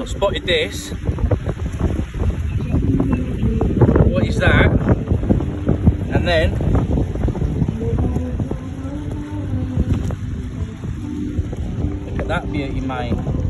So I've spotted this. What is that? And then look at that beauty, mate.